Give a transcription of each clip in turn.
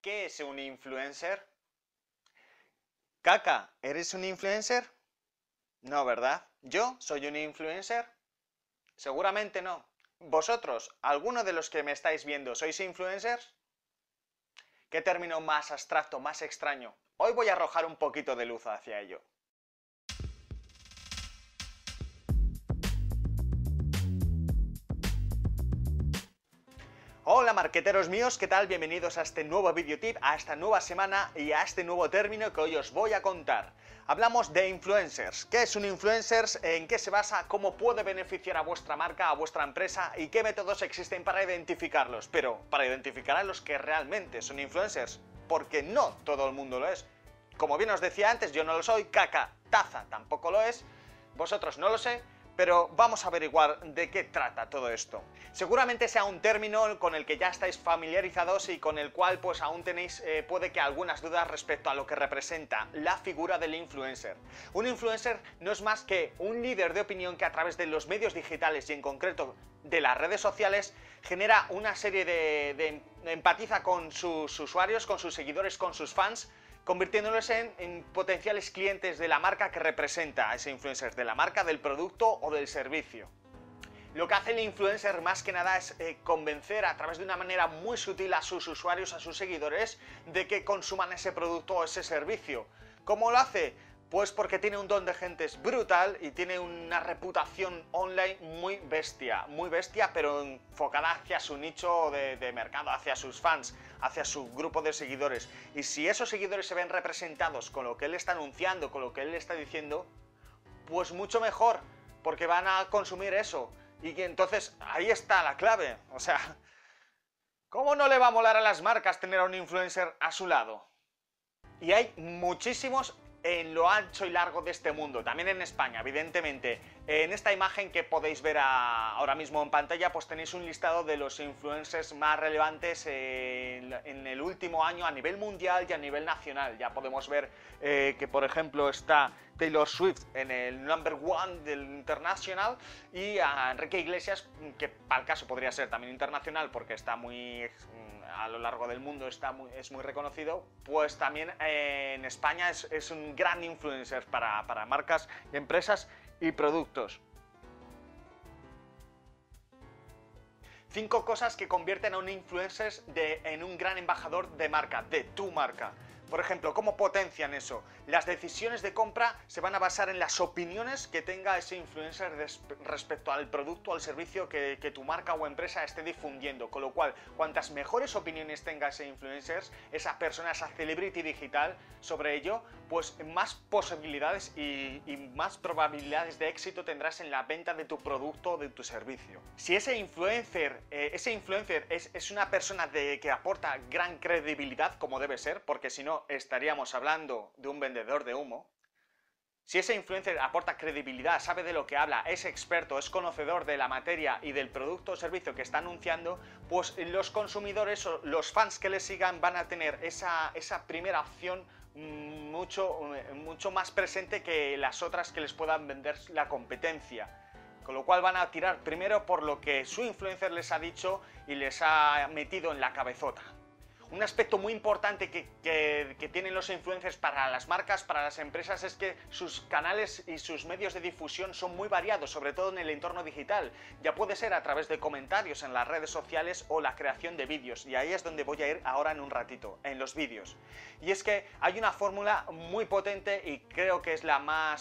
¿Qué es un influencer? Caca, ¿eres un influencer? No, ¿verdad? ¿Yo soy un influencer? Seguramente no. ¿Vosotros, alguno de los que me estáis viendo, sois influencers? ¿Qué término más abstracto, más extraño? Hoy voy a arrojar un poquito de luz hacia ello. Hola marqueteros míos, ¿qué tal? Bienvenidos a este nuevo videotip, a esta nueva semana y a este nuevo término que hoy os voy a contar. Hablamos de influencers. ¿Qué es un influencer? ¿En qué se basa? ¿Cómo puede beneficiar a vuestra marca, a vuestra empresa? ¿Y qué métodos existen para identificarlos? Pero para identificar a los que realmente son influencers, porque no todo el mundo lo es. Como bien os decía antes, yo no lo soy, Caca Taza tampoco lo es, vosotros no lo sé, pero vamos a averiguar de qué trata todo esto. Seguramente sea un término con el que ya estáis familiarizados y con el cual pues aún tenéis puede que algunas dudas respecto a lo que representa la figura del influencer. Un influencer no es más que un líder de opinión que a través de los medios digitales y en concreto de las redes sociales genera una serie de empatiza con sus usuarios, con sus seguidores, con sus fans, convirtiéndolos en potenciales clientes de la marca que representa a ese influencer, de la marca, del producto o del servicio. Lo que hace el influencer más que nada es convencer a través de una manera muy sutil a sus usuarios, a sus seguidores, de que consuman ese producto o ese servicio. ¿Cómo lo hace? Pues porque tiene un don de gentes brutal y tiene una reputación online muy bestia, pero enfocada hacia su nicho de mercado, hacia sus fans, hacia su grupo de seguidores. Y si esos seguidores se ven representados con lo que él está anunciando, con lo que él está diciendo, pues mucho mejor, porque van a consumir eso. Y que entonces ahí está la clave. O sea, ¿cómo no le va a molar a las marcas tener a un influencer a su lado? Y hay muchísimos en lo ancho y largo de este mundo, también en España, evidentemente. En esta imagen que podéis ver ahora mismo en pantalla, pues tenéis un listado de los influencers más relevantes en el último año a nivel mundial y a nivel nacional. Ya podemos ver que, por ejemplo, está Taylor Swift en el number one del internacional y a Enrique Iglesias, que para el caso podría ser también internacional porque está muy a lo largo del mundo, es muy reconocido, pues también en España es un gran influencer para marcas, empresas y productos. 5 cosas que convierten a un influencer en un gran embajador de marca, de tu marca. Por ejemplo, ¿cómo potencian eso? Las decisiones de compra se van a basar en las opiniones que tenga ese influencer respecto al producto o al servicio que tu marca o empresa esté difundiendo. Con lo cual, cuantas mejores opiniones tenga ese influencer, esa persona, esa celebrity digital sobre ello, pues más posibilidades y más probabilidades de éxito tendrás en la venta de tu producto o de tu servicio. Si ese influencer es una persona que aporta gran credibilidad, como debe ser, porque si no estaríamos hablando de un vendedor de humo. Si ese influencer aporta credibilidad, sabe de lo que habla, es experto, es conocedor de la materia y del producto o servicio que está anunciando, pues los consumidores o los fans que le sigan van a tener esa primera opción mucho más presente que las otras que les puedan vender la competencia. Con lo cual van a tirar primero por lo que su influencer les ha dicho y les ha metido en la cabezota. Un aspecto muy importante que tienen los influencers para las marcas, para las empresas, es que sus canales y sus medios de difusión son muy variados, sobre todo en el entorno digital. Ya puede ser a través de comentarios en las redes sociales o la creación de vídeos, y ahí es donde voy a ir ahora en un ratito, en los vídeos. Y es que hay una fórmula muy potente y creo que es la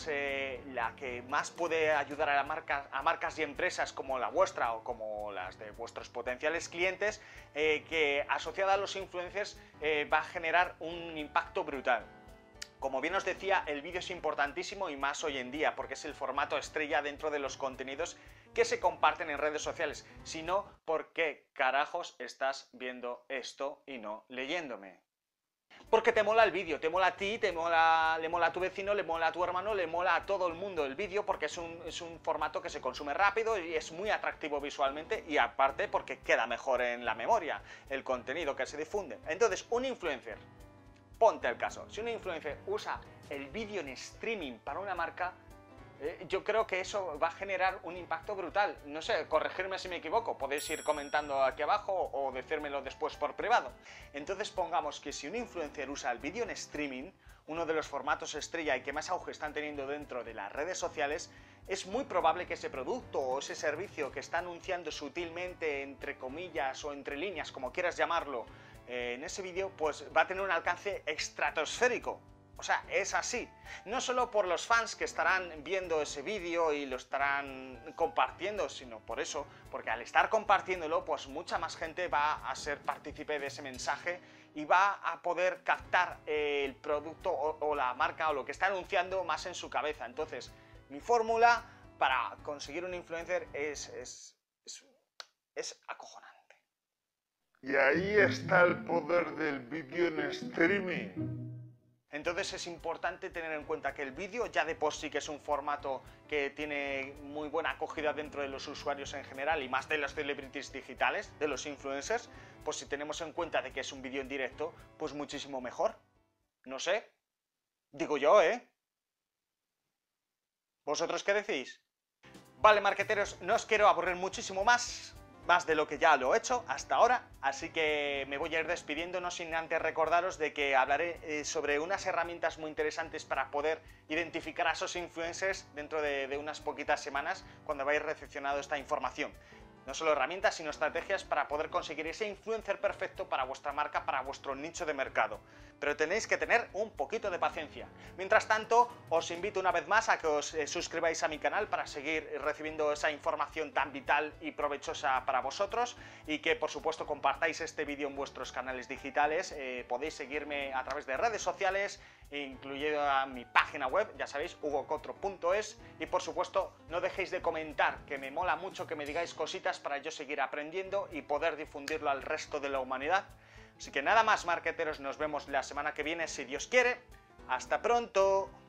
que más puede ayudar a marcas y empresas como la vuestra o como las de vuestros potenciales clientes, que asociada a los influencers va a generar un impacto brutal. Como bien os decía, el vídeo es importantísimo y más hoy en día porque es el formato estrella dentro de los contenidos que se comparten en redes sociales. Si no, ¿por qué carajos estás viendo esto y no leyéndome? Porque te mola el vídeo, te mola a ti, le mola a tu vecino, le mola a tu hermano, le mola a todo el mundo el vídeo porque es un formato que se consume rápido y es muy atractivo visualmente y aparte porque queda mejor en la memoria el contenido que se difunde. Entonces, un influencer, ponte el caso, si un influencer usa el vídeo en streaming para una marca, Yo creo que eso va a generar un impacto brutal. No sé, corregirme si me equivoco, podéis ir comentando aquí abajo o decírmelo después por privado. Entonces pongamos que si un influencer usa el vídeo en streaming, uno de los formatos estrella y que más auge están teniendo dentro de las redes sociales, es muy probable que ese producto o ese servicio que está anunciando sutilmente, entre comillas o entre líneas, como quieras llamarlo, en ese vídeo, pues va a tener un alcance estratosférico. O sea, es así. No solo por los fans que estarán viendo ese vídeo y lo estarán compartiendo, sino por eso, porque al estar compartiéndolo, pues mucha más gente va a ser partícipe de ese mensaje y va a poder captar el producto o la marca o lo que está anunciando más en su cabeza. Entonces, mi fórmula para conseguir un influencer es acojonante. Y ahí está el poder del vídeo en streaming. Entonces es importante tener en cuenta que el vídeo ya de por sí que es un formato que tiene muy buena acogida dentro de los usuarios en general y más de los celebrities digitales, de los influencers, pues si tenemos en cuenta de que es un vídeo en directo, pues muchísimo mejor. No sé, digo yo, ¿eh? ¿Vosotros qué decís? Vale, marqueteros, no os quiero aburrir muchísimo más de lo que ya lo he hecho hasta ahora, así que me voy a ir despidiendo, no sin antes recordaros de que hablaré sobre unas herramientas muy interesantes para poder identificar a esos influencers dentro de unas poquitas semanas cuando vayáis recepcionado esta información. No solo herramientas, sino estrategias para poder conseguir ese influencer perfecto para vuestra marca, para vuestro nicho de mercado. Pero tenéis que tener un poquito de paciencia. Mientras tanto, os invito una vez más a que os suscribáis a mi canal para seguir recibiendo esa información tan vital y provechosa para vosotros y que, por supuesto, compartáis este vídeo en vuestros canales digitales. Podéis seguirme a través de redes sociales, incluyendo mi página web, ya sabéis, hugocotro.es, y por supuesto no dejéis de comentar, que me mola mucho que me digáis cositas para yo seguir aprendiendo y poder difundirlo al resto de la humanidad. Así que nada más, marqueteros, nos vemos la semana que viene si Dios quiere. ¡Hasta pronto!